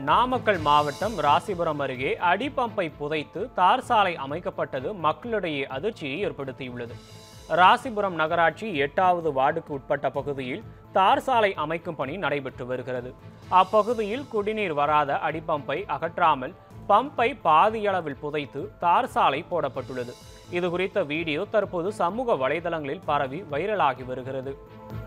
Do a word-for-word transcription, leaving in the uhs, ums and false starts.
நாமக்கல் மாவட்டம் ராசிபுரம் அருகே அடிப்பம்பை புதைத்து தார் சாலை அமைக்கப்பட்டது மக்களிடையே அதிர்ச்சியை ஏற்படுத்தியுள்ளது. ராசிபுரம் நகராட்சி எட்டாவது வார்டுக்கு உட்பட்ட பகுதியில் தார் சாலை அமைக்கும் பணி நடைபெற்று வருகிறது. அப்பகுதியில் குடிநீர் வராத அடிப்பம்பை அகற்றாமல் பம்பை பாதியளவில் புதைத்து தார் சாலை போடப்பட்டுள்ளது. இது குறித்த வீடியோ தற்போது சமூக வலைதளங்களில் பரவி வைரலாகி வருகிறது.